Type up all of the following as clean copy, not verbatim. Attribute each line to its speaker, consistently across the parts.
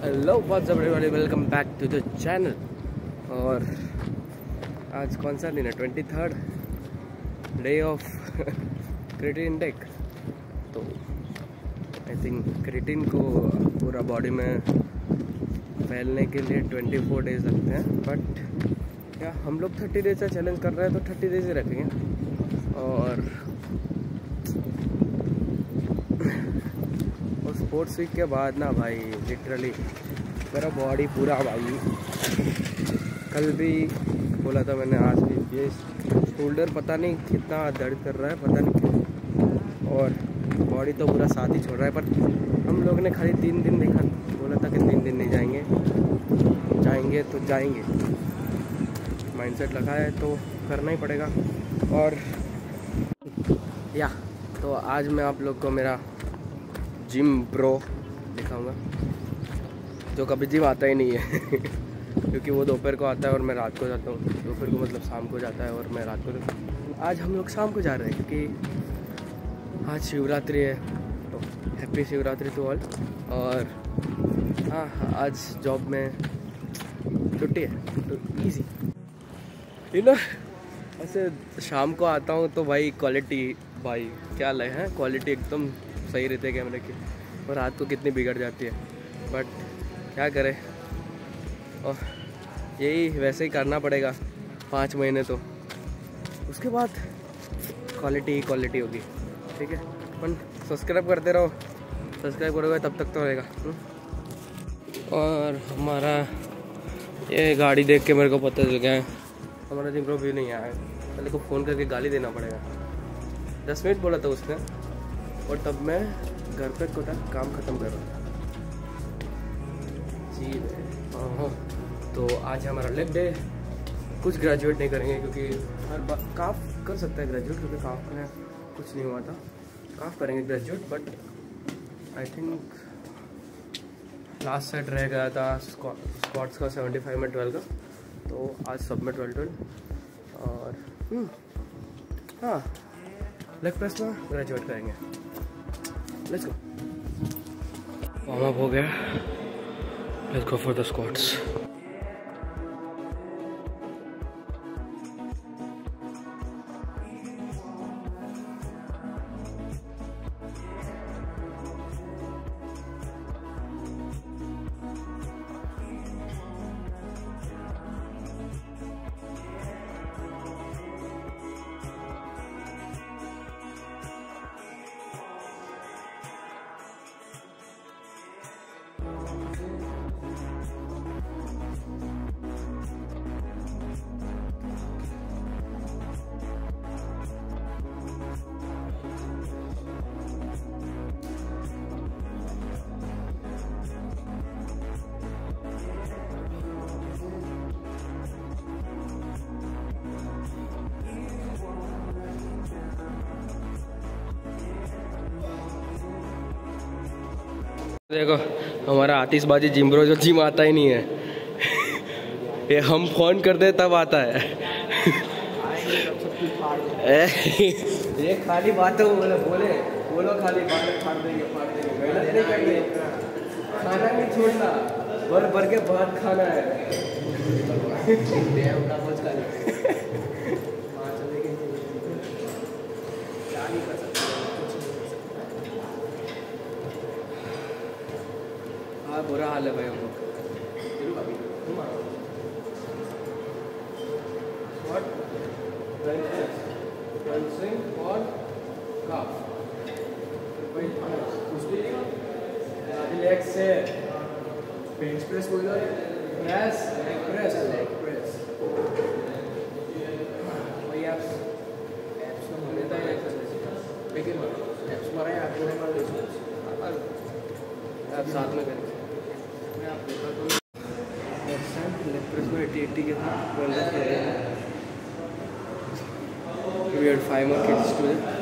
Speaker 1: Hello what's up everybody, welcome back to the channel. और आज कौन सा दिन है? 23rd day of creatine intake. तो आई थिंक क्रिएटिन को पूरा बॉडी में फैलने के लिए 24 डेज लगते हैं, बट क्या हम लोग 30 डेज का चैलेंज कर रहे हैं तो 30 डेज ही रखेंगे। और स्पोर्ट्स वीक के बाद ना भाई लिटरली मेरा बॉडी पूरा भाई, कल भी बोला था मैंने, आज भी ये शोल्डर पता नहीं कितना दर्द कर रहा है, पता नहीं क्यों। और बॉडी तो पूरा साथ ही छोड़ रहा है। पर हम लोग ने खाली 3 दिन देखा, बोला था कि 3 दिन नहीं जाएंगे, जाएंगे तो जाएंगे। माइंडसेट लगा है तो करना ही पड़ेगा। और या तो आज मैं आप लोग को मेरा जिम प्रो दिखाऊंगा, जो कभी जिम आता ही नहीं है क्योंकि वो दोपहर को आता है और मैं रात को जाता हूँ। दोपहर को मतलब शाम को जाता है और मैं रात को। आज हम लोग शाम को जा रहे हैं क्योंकि आज शिवरात्रि है, तो हैप्पी शिवरात्रि टू ऑल। और हाँ, आज जॉब में छुट्टी है तो ईजी ऐसे शाम को आता हूँ तो भाई क्वालिटी, भाई क्या लगे हैं, क्वालिटी एकदम सही रहती है कैमरे की। और रात को कितनी बिगड़ जाती है, बट क्या करें, और यही वैसे ही करना पड़ेगा 5 महीने। तो उसके बाद क्वालिटी होगी, ठीक है। अपन सब्सक्राइब करते रहो, सब्सक्राइब करोगे तब तक तो रहेगा। और हमारा ये गाड़ी देख के मेरे को पता चल गया है हमारा जिम प्रो भी नहीं आया है। पहले को फ़ोन करके गाली देना पड़ेगा। 10 मिनट बोला था उसने, और तब मैं घर पे काम ख़त्म कर रहा था जी। हाँ, तो आज हमारा लेग डे। कुछ ग्रेजुएट नहीं करेंगे क्योंकि हर बार काफ कर सकता है ग्रेजुएट, क्योंकि काफ में कुछ नहीं हुआ था। काफ करेंगे graduate, but I think last set रह गया था स्क्वाट्स का 75 में 12 का, तो आज सब में 12। और हाँ, लेग प्रेस में ग्रेजुएट करेंगे। Let's go. वार्म अप हो गया, let's go for the squats. देखो हमारा आतिशबाजी जिम प्रो जो जिम आता ही नहीं है ये हम फोन करते तब आता है ये खाली बातों बोलो खाली बातें फाड़ देंगे मेहनत नहीं करनी, खाना नहीं छोड़ना, भर के भात खाना है। हाँ, बुरा हाल है भाई हम लोग। बेंच प्रेस बोल रहा है, प्रेस लेग प्रेस भाई। आप एप्स में लेता है एक्सरसाइज, लेकिन एप्स मारा है आपको नहीं मार आप साथ में करें। मैं आप देखा तो लेग प्रेस में 80 के साथ बोल रहा है। We had 5 more kids today.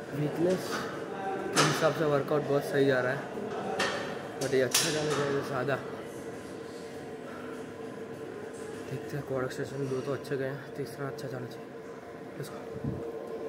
Speaker 1: Weakness के हिसाब से वर्कआउट बहुत सही जा रहा है, बट ये अच्छा जाना चाहिए सादा। देखते हैं, क्वाड एक्सटेंशन 2 तो अच्छे गए हैं, तीसरा अच्छा जाना चाहिए इसको।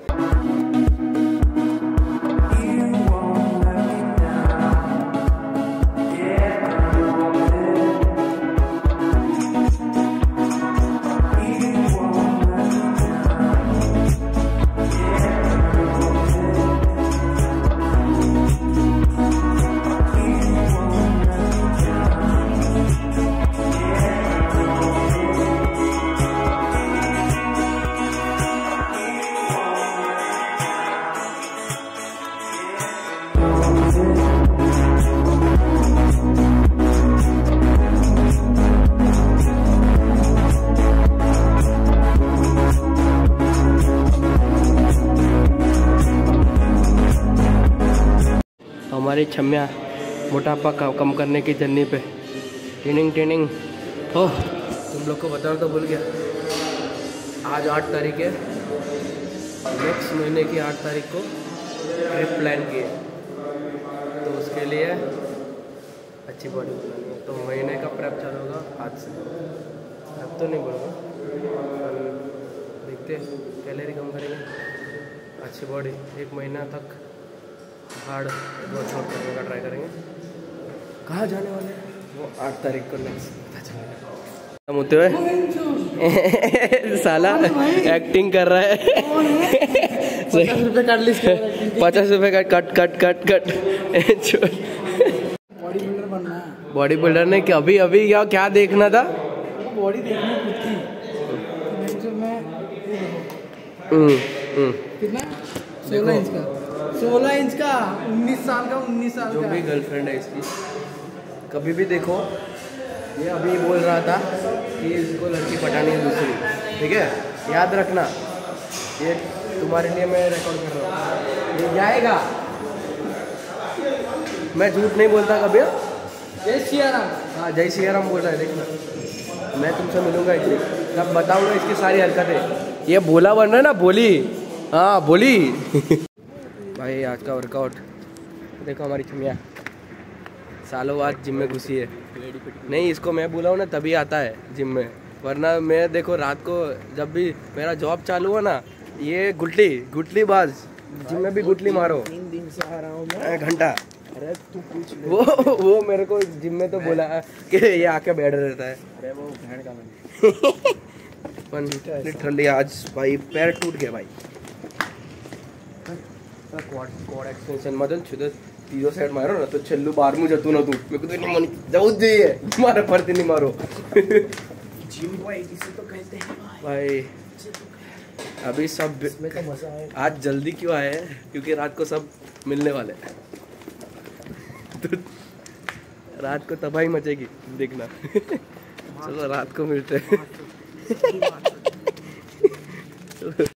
Speaker 1: हमारी छम्या मोटापा कम करने की जर्नी पे ट्रेनिंग ओह तुम लोग को बताना तो भूल गया, आज 8 तारीख है, नेक्स्ट महीने की 8 तारीख को ट्रिप प्लान की है, तो उसके लिए अच्छी बॉडी बनानी है। तो महीने का प्रेप चालू होगा आज से, अब तो नहीं बोलूँगा, देखते कैलोरी कम करेंगे, अच्छी बॉडी 1 महीना तक हार्ड वर्कआउट करने का ट्राई करेंगे। कहाँ जाने वाले हैं वो 8 तारीख को नेक्स्ट पता चलेगा। हम होते हुए साला एक्टिंग कर रहा है। 50 रुपये काट ली, 50 रुपये का कट
Speaker 2: बॉडी बिल्डर बनना है।
Speaker 1: बॉडी बिल्डर ने अभी क्या देखना था,
Speaker 2: बॉडी देखनी थी कितना 16 इंच का 19 साल का
Speaker 1: जो भी गर्लफ्रेंड है इसकी, कभी भी देखो, ये अभी बोल रहा था कि इसको लड़की पटानी है दूसरी, ठीक है, याद रखना, ये तुम्हारे लिए मैं रिकॉर्ड कर रहा हूँ, ये जाएगा, मैं झूठ नहीं बोलता कभी।
Speaker 2: जय सिया राम।
Speaker 1: हाँ जय सिया राम बोल रहा है, देखना मैं तुमसे मिलूंगा इसलिए, तब बताऊंगा इसकी सारी हरकतें। ये बोला बन रहा है ना, बोली, हाँ बोली। भाई आज का वर्कआउट देखो, हमारी छमिया सालों आज जिम में घुसी है, नहीं इसको मैं बुलाऊँ ना तभी आता है जिम में, वरना मैं देखो रात को जब भी मेरा जॉब चालू हो ना, ये गुटली बाज जिम में भी गुटली मारो।
Speaker 2: 3 दिन से आ रहा हूँ मैं,
Speaker 1: 1 घंटा।
Speaker 2: अरे तू पूछ
Speaker 1: वो मेरे को जिम में तो बोला कि ये आके बैठ रहता है।
Speaker 2: अरे वो बहन का मैंने
Speaker 1: लिटरली आज भाई पैर टूट गया भाई। क्वाड एक्सटेंशन मदन छुद तीजो साइड मारो ना तो छल्लू 12 जतू ना तू, मेरे को तो नहीं मन जाऊ दे मारे पड़ते नहीं मारो।
Speaker 2: जिम बॉय किसी तो कहते हैं
Speaker 1: भाई अभी सब
Speaker 2: इसमें तो मजा है।
Speaker 1: आज जल्दी क्यों आए हैं, क्योंकि रात को सब मिलने वाले हैं, तो रात को तबाही मचेगी देखना। चलो रात को मिलते हैं।